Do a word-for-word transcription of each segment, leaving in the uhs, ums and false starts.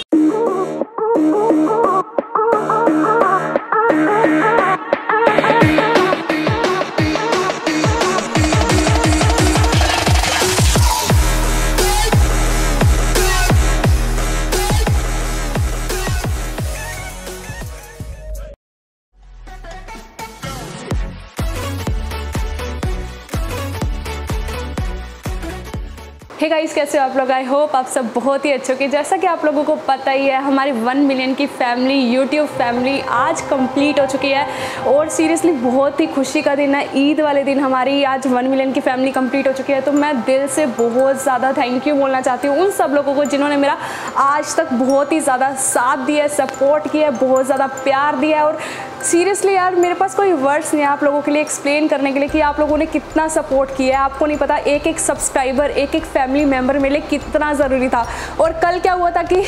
Hey guys, कैसे हो आप लोग? आई होप आप सब बहुत ही अच्छे हो। कि जैसा कि आप लोगों को पता ही है, हमारी वन मिलियन की फैमिली, यूट्यूब फैमिली आज कंप्लीट हो चुकी है और सीरियसली बहुत ही खुशी का दिन है। ईद वाले दिन हमारी आज वन मिलियन की फैमिली कंप्लीट हो चुकी है। तो मैं दिल से बहुत ज़्यादा थैंक यू बोलना चाहती हूँ उन सब लोगों को जिन्होंने मेरा आज तक बहुत ही ज़्यादा साथ दिया है, सपोर्ट किया है, बहुत ज़्यादा प्यार दिया है। और सीरियसली यार, मेरे पास कोई वर्ड्स नहीं है आप लोगों के लिए एक्सप्लेन करने के लिए कि आप लोगों ने कितना सपोर्ट किया है। आपको नहीं पता, एक एक सब्सक्राइबर, एक एक फैमिली मेम्बर मेरे लिए कितना ज़रूरी था। और कल क्या हुआ था कि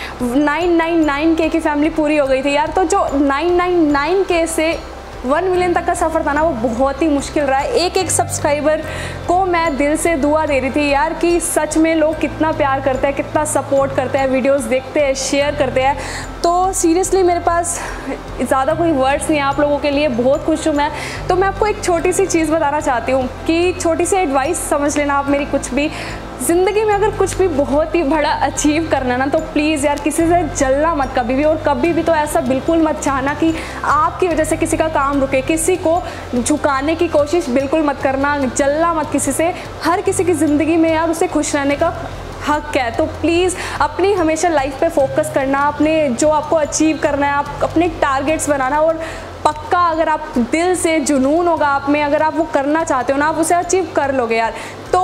नाइन नाइन नाइन के की फैमिली पूरी हो गई थी यार। तो जो नाइन नाइन नाइन के से वन मिलियन तक का सफ़र था ना, वो बहुत ही मुश्किल रहा है। एक एक सब्सक्राइबर को मैं दिल से दुआ दे रही थी यार कि सच में लोग कितना प्यार करते हैं, कितना सपोर्ट करते हैं, वीडियोस देखते हैं, शेयर करते हैं। तो सीरियसली मेरे पास ज़्यादा कोई वर्ड्स नहीं है आप लोगों के लिए। बहुत खुश हूँ मैं। तो मैं आपको एक छोटी सी चीज़ बताना चाहती हूँ कि छोटी सी एडवाइस समझ लेना आप मेरी। कुछ भी ज़िंदगी में अगर कुछ भी बहुत ही बड़ा अचीव करना ना, तो प्लीज़ यार किसी से जलना मत कभी भी। और कभी भी तो ऐसा बिल्कुल मत चाहना कि आपकी वजह से किसी का काम रुके। किसी को झुकाने की कोशिश बिल्कुल मत करना, जलना मत किसी से। हर किसी की ज़िंदगी में यार उसे खुश रहने का हक है। तो प्लीज़ अपनी हमेशा लाइफ पे फोकस करना, अपने जो आपको अचीव करना है, आप अपने टारगेट्स बनाना। और पक्का अगर आप दिल से जुनून होगा आप में, अगर आप वो करना चाहते हो ना, आप उसे अचीव कर लोगे यार। तो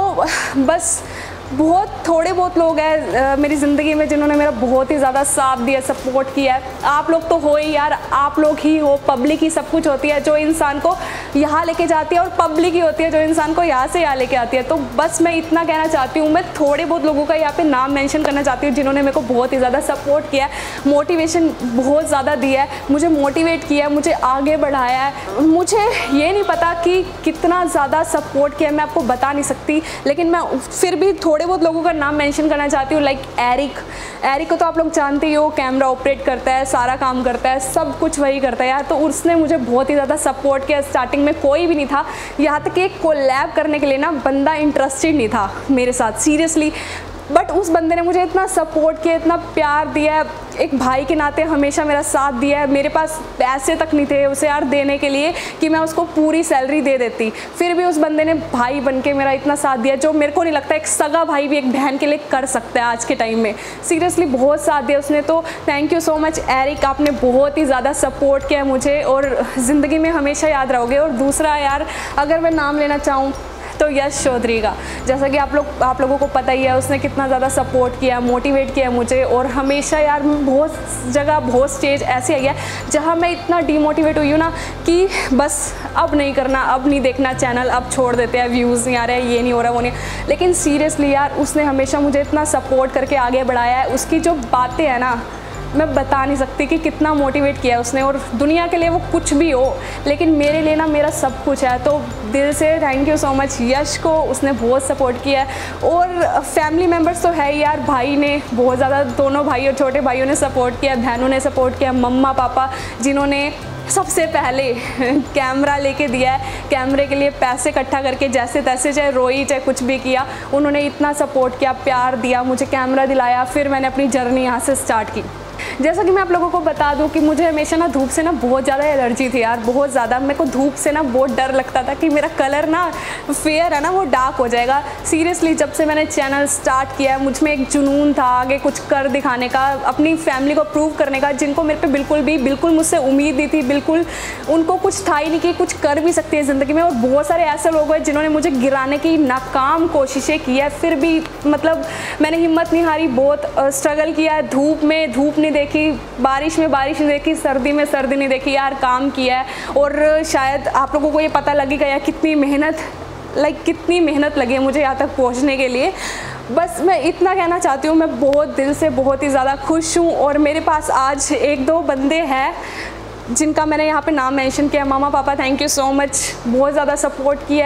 बस बहुत थोड़े बहुत लोग हैं मेरी ज़िंदगी में जिन्होंने मेरा बहुत ही ज़्यादा साथ दिया, सपोर्ट किया है। आप लोग तो हो ही यार, आप लोग ही हो। पब्लिक ही सब कुछ होती है जो इंसान को यहाँ लेके जाती है, और पब्लिक ही होती है जो इंसान को यहाँ से यहाँ लेके आती है। तो बस मैं इतना कहना चाहती हूँ। मैं थोड़े बहुत लोगों का यहाँ पे नाम मेंशन करना चाहती हूँ जिन्होंने मेरे को बहुत ही ज़्यादा सपोर्ट किया है, मोटिवेशन बहुत ज़्यादा दिया है, मुझे मोटिवेट किया है, मुझे आगे बढ़ाया है। मुझे ये नहीं पता कि कितना ज़्यादा सपोर्ट किया, मैं आपको बता नहीं सकती। लेकिन मैं फिर भी थोड़े बहुत लोगों का नाम मेंशन करना चाहती हूँ। लाइक एरिक एरिक को तो आप लोग जानते ही हो, कैमरा ऑपरेट करता है, सारा काम करता है, सब कुछ वही करता है यार। तो उसने मुझे बहुत ही ज़्यादा सपोर्ट किया। स्टार्टिंग में कोई भी नहीं था, यहाँ तक कि एक कोलैब करने के लिए ना बंदा इंटरेस्टेड नहीं था मेरे साथ, सीरियसली। बट उस बंदे ने मुझे इतना सपोर्ट किया, इतना प्यार दिया, एक भाई के नाते हमेशा मेरा साथ दिया है। मेरे पास पैसे तक नहीं थे उसे यार देने के लिए कि मैं उसको पूरी सैलरी दे देती, फिर भी उस बंदे ने भाई बन के मेरा इतना साथ दिया, जो मेरे को नहीं लगता एक सगा भाई भी एक बहन के लिए कर सकता है आज के टाइम में। सीरियसली बहुत साथ दिया उसने। तो thank you so much Eric, आपने बहुत ही ज़्यादा सपोर्ट किया मुझे और ज़िंदगी में हमेशा याद रहोगे। और दूसरा यार, अगर मैं नाम लेना चाहूँ तो यश चौधरी का, जैसा कि आप लोग आप लोगों को पता ही है, उसने कितना ज़्यादा सपोर्ट किया, मोटिवेट किया मुझे। और हमेशा यार बहुत जगह, बहुत स्टेज ऐसे आई है जहाँ मैं इतना डीमोटिवेट हुई हूँ ना कि बस अब नहीं करना, अब नहीं देखना चैनल, अब छोड़ देते हैं, व्यूज़ नहीं आ रहे, ये नहीं हो रहा, वो नहीं। लेकिन सीरियसली यार, उसने हमेशा मुझे इतना सपोर्ट करके आगे बढ़ाया है। उसकी जो बातें हैं ना, मैं बता नहीं सकती कि कितना मोटिवेट किया उसने। और दुनिया के लिए वो कुछ भी हो, लेकिन मेरे लिए ना मेरा सब कुछ है। तो दिल से thank you so much Yash को, उसने बहुत सपोर्ट किया है। और फैमिली मेम्बर्स तो है यार, भाई ने बहुत ज़्यादा, दोनों भाई और छोटे भाइयों ने सपोर्ट किया, बहनों ने सपोर्ट किया, मम्मा पापा जिन्होंने सबसे पहले कैमरा लेके दिया है, कैमरे के लिए पैसे इकट्ठा करके जैसे तैसे, चाहे रोई चाहे कुछ भी किया, उन्होंने इतना सपोर्ट किया, प्यार दिया, मुझे कैमरा दिलाया। फिर मैंने अपनी जर्नी यहाँ से स्टार्ट की। जैसा कि मैं आप लोगों को बता दूं कि मुझे हमेशा ना धूप से ना बहुत ज़्यादा एलर्जी थी यार, बहुत ज़्यादा। मेरे को धूप से ना बहुत डर लगता था कि मेरा कलर ना फेयर है ना, वो डार्क हो जाएगा। सीरियसली जब से मैंने चैनल स्टार्ट किया, मुझ में एक जुनून था आगे कुछ कर दिखाने का, अपनी फैमिली को प्रूव करने का, जिनको मेरे पे बिल्कुल भी बिल्कुल मुझसे उम्मीद नहीं थी, बिल्कुल उनको कुछ था ही नहीं कि कुछ कर भी सकती है ज़िंदगी में। और बहुत सारे ऐसे लोग हैं जिन्होंने मुझे गिराने की नाकाम कोशिशें की है, फिर भी मतलब मैंने हिम्मत नहीं हारी, बहुत स्ट्रगल किया है। धूप में धूप नहीं देखी, बारिश में बारिश नहीं देखी, सर्दी में सर्दी नहीं देखी यार, काम किया है। और शायद आप लोगों को ये पता लगेगा यार कितनी मेहनत, लाइक कितनी मेहनत लगी है मुझे यहाँ तक पहुँचने के लिए। बस मैं इतना कहना चाहती हूँ, मैं बहुत दिल से बहुत ही ज़्यादा खुश हूँ। और मेरे पास आज एक दो बंदे हैं जिनका मैंने यहाँ पे नाम मेंशन किया। मामा पापा थैंक यू सो मच, बहुत ज़्यादा सपोर्ट किया है।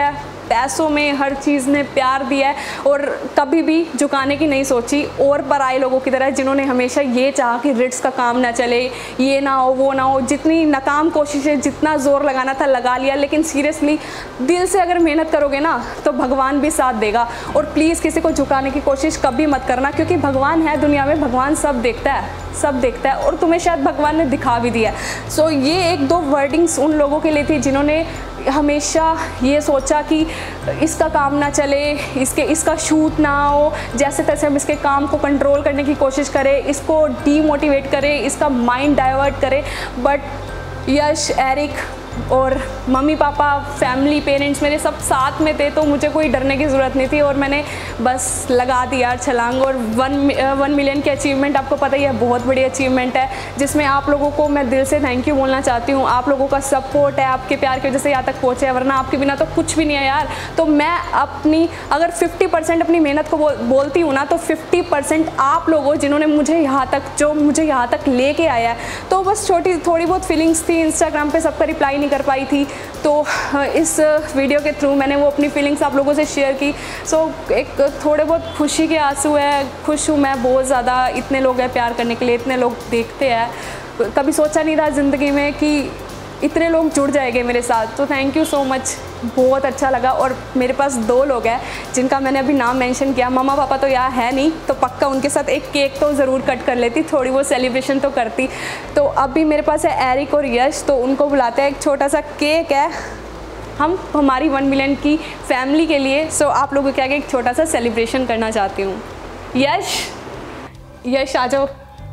पैसों में, हर चीज़ में प्यार दिया है और कभी भी झुकाने की नहीं सोची। और पराए लोगों की तरह जिन्होंने हमेशा ये चाहा कि रिट्स का काम ना चले, ये ना हो, वो ना हो, जितनी नाकाम कोशिशें, जितना ज़ोर लगाना था लगा लिया। लेकिन सीरियसली दिल से अगर मेहनत करोगे ना तो भगवान भी साथ देगा। और प्लीज़ किसी को झुकाने की कोशिश कभी मत करना, क्योंकि भगवान है दुनिया में, भगवान सब देखता है, सब देखता है और तुम्हें शायद भगवान ने दिखा भी दिया है। सो so, ये एक दो वर्डिंग्स उन लोगों के लिए थी जिन्होंने हमेशा ये सोचा कि इसका काम ना चले, इसके इसका शूट ना हो, जैसे तैसे हम इसके काम को कंट्रोल करने की कोशिश करें, इसको डीमोटिवेट करें, इसका माइंड डाइवर्ट करें। बट यश, एरिक और मम्मी पापा, फैमिली, पेरेंट्स मेरे सब साथ में थे, तो मुझे कोई डरने की ज़रूरत नहीं थी और मैंने बस लगा दिया छलांग। और वन वन मिलियन की अचीवमेंट आपको पता ही है, बहुत बड़ी अचीवमेंट है, जिसमें आप लोगों को मैं दिल से थैंक यू बोलना चाहती हूँ। आप लोगों का सपोर्ट है, आपके प्यार की वजह से यहाँ तक पहुँचे हैं, वरना आपके बिना तो कुछ भी नहीं है यार। तो मैं अपनी अगर फिफ्टी परसेंट अपनी मेहनत को बोल, बोलती हूँ ना, तो फिफ्टी परसेंट आप लोगों जिन्होंने मुझे यहाँ तक जो मुझे यहाँ तक लेके आया है। तो बस छोटी थोड़ी बहुत फीलिंग्स थी, इंस्टाग्राम पे सबका रिप्लाई नहीं कर पाई थी, तो इस वीडियो के थ्रू मैंने वो अपनी फीलिंग्स आप लोगों से शेयर की। सो so, एक थोड़े बहुत खुशी के आंसू है, खुश हूँ मैं बहुत ज़्यादा। इतने लोग हैं प्यार करने के लिए, इतने लोग देखते हैं, कभी सोचा नहीं था ज़िंदगी में कि इतने लोग जुड़ जाएंगे मेरे साथ। तो थैंक यू सो मच, बहुत अच्छा लगा। और मेरे पास दो लोग हैं जिनका मैंने अभी नाम मेंशन किया, मम्मा पापा तो यहाँ है नहीं, तो पक्का उनके साथ एक केक तो ज़रूर कट कर लेती, थोड़ी वो सेलिब्रेशन तो करती। तो अभी मेरे पास है एरिक और यश, तो उनको बुलाते हैं, एक छोटा सा केक है हम हमारी वन मिलियन की फैमिली के लिए। सो आप लोगों के आगे एक छोटा सा सेलिब्रेशन करना चाहती हूँ। यश, यश आ जाओ।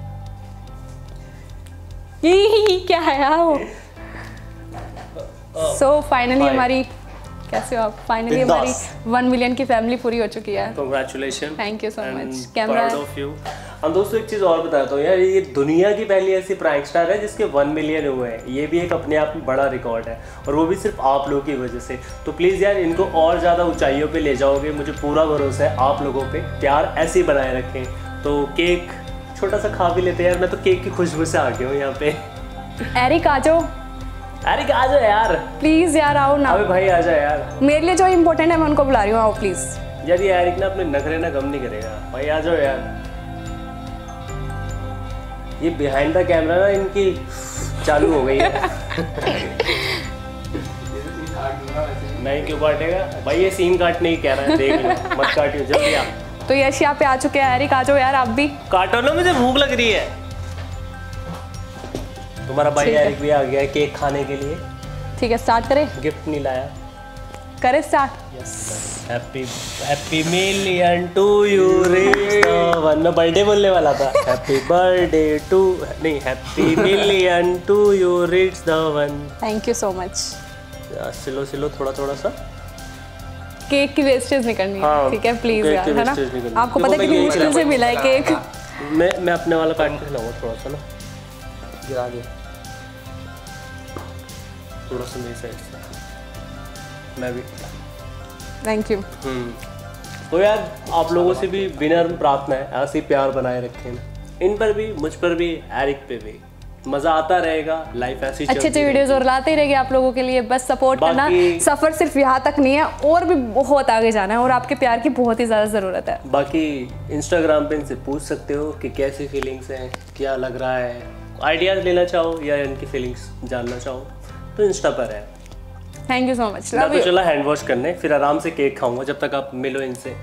ये क्या है यार वो? सो so, फाइनली हमारी, कैसे हो आप? फाइनली हमारी वन मिलियन की फैमिली पूरी हो चुकी है। Congratulation, thank you so much. Camera off you. हम दोस्तों एक चीज़ और बताता हूँ यार, ये दुनिया की पहली ऐसी प्रैंक स्टार है जिसके वन मिलियन हुए हैं। ये भी एक अपने आप में बड़ा रिकॉर्ड है, और वो भी सिर्फ आप लोगों की वजह से। तो प्लीज़ यार इनको और ज़्यादा ऊंचाइयों पे ले जाओगे, मुझे पूरा भरोसा है आप लोगों पे। प्यार ऐसे ही बनाए रखें। तो केक छोटा सा खा भी लेते हैं यार, मैं तो केक की खुशबू से आ गया हूँ यहाँ पे। एरिक आ जाओ। एरिक आ जाओ यार, प्लीज यार आओ ना। अबे भाई आ जाओ यार, मेरे लिए जो इम्पोर्टेंट है मैं उनको बुला रही हूँ, आओ प्लीज। यार ये एरिक ना अपने नखरे ना कम नहीं करेगा, भाई आ जाओ यार। ये बिहाइंड द कैमरा ना इनकी चालू हो गई है। नहीं क्यों काटेगा भाई, ये सीन काटने ही कह रहा है, देख लो मत काटियो जल्दी आप। तो यश यहाँ पे आ चुके हैं, एरिक आ जाओ यार आप भी। काटो ना, मुझे भूख लग रही है। तुम्हारा भाई एरिक भी आ गया है केक खाने के लिए। ठीक है स्टार्ट करें। गिफ्ट नहीं लाया, करे start. Happy happy million to you reach one. मैं बर्थडे बोलने वाला था, हैप्पी बर्थडे टू, नहीं happy million to you reach the one. Thank you so much. सिलो सिलो थोड़ा थोड़ा सा, केक की वेस्टेज नहीं करनी है, ठीक है प्लीज यार, है ना? आपको पता है कितनी मुश्किल से मिला है केक। मैं मैं अपने वाला काट के खिलाऊंगा, थोड़ा सा ना गिरा दिया, थोड़ा सा मेरी साइड से मैं भी। Thank you. हम्म तो यार आप लोगों से भी विनम्र प्रार्थना है, ऐसे ही प्यार बनाए रखें, इन पर भी, मुझ पर भी, एरिक पे भी। मजा आता रहेगा, लाइफ ऐसी अच्छे अच्छे वीडियोस और लाते ही रहेंगे आप लोगों के लिए, बस सपोर्ट करना। सफर सिर्फ यहाँ तक नहीं है, और भी बहुत आगे जाना है, और आपके प्यार की बहुत ही ज़्यादा ज़रूरत है। बाकी इंस्टाग्राम पे इनसे पूछ सकते हो कि कैसी फीलिंग्स हैं, क्या लग रहा है, आइडियाज़ लेना चाहो या इनकी फीलिंग्स जानना चाहो तो इंस्टा पर है। Thank you so much. मैं तो चला हैंड वॉश करने, फिर आराम से केक खाऊंगा जब तक आप मिलो इनसे।